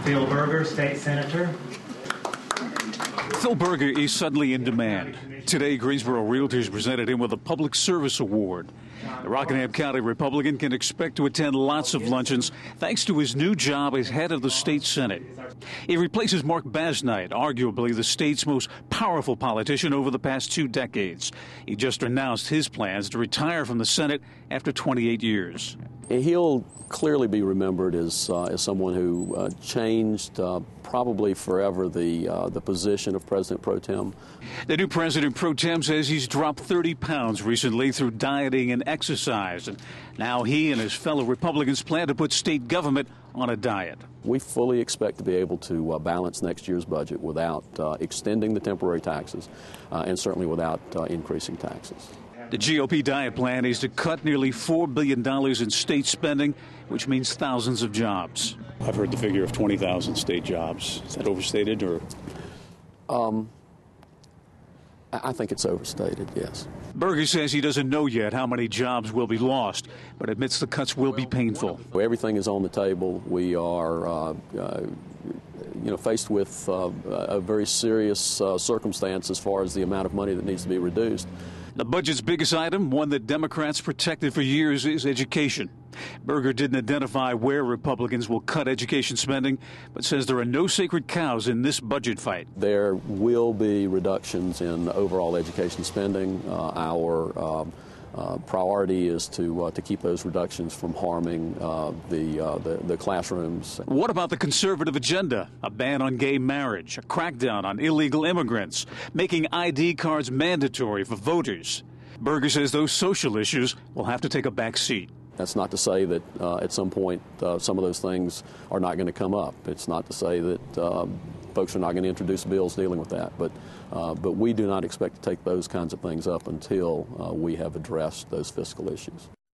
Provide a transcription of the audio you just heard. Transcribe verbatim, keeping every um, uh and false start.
Phil Berger, State Senator. Phil Berger is suddenly in demand. Today, Greensboro Realtors presented him with a Public Service Award. The Rockingham County Republican can expect to attend lots of luncheons thanks to his new job as head of the state Senate. He replaces Mark Basnight, arguably the state's most powerful politician over the past two decades. He just announced his plans to retire from the Senate after twenty-eight years. He'll clearly be remembered as, uh, as someone who uh, changed uh, probably forever the, uh, the position of President Pro Tem. The new President Pro Tem says he's dropped thirty pounds recently through dieting and exercise. And now he and his fellow Republicans plan to put state government on a diet. We fully expect to be able to uh, balance next year's budget without uh, extending the temporary taxes uh, and certainly without uh, increasing taxes. The G O P diet plan is to cut nearly four billion dollars in state spending, which means thousands of jobs. I've heard the figure of twenty thousand state jobs. Is that overstated, or? Um, I think it's overstated, yes. Berger says he doesn't know yet how many jobs will be lost, but admits the cuts will be painful. Everything is on the table. We are uh, uh, you know, faced with uh, a very serious uh, circumstance as far as the amount of money that needs to be reduced. The budget's biggest item, one that Democrats protected for years, is education. Berger didn't identify where Republicans will cut education spending, but says there are no sacred cows in this budget fight. There will be reductions in overall education spending. Uh, our uh, uh, priority is to uh, to keep those reductions from harming uh, the, uh, the the classrooms. What about the conservative agenda? A ban on gay marriage, a crackdown on illegal immigrants, making I D cards mandatory for voters. Berger says those social issues will have to take a back seat. That's not to say that uh, at some point uh, some of those things are not going to come up. It's not to say that uh, folks are not going to introduce bills dealing with that. But, uh, but we do not expect to take those kinds of things up until uh, we have addressed those fiscal issues.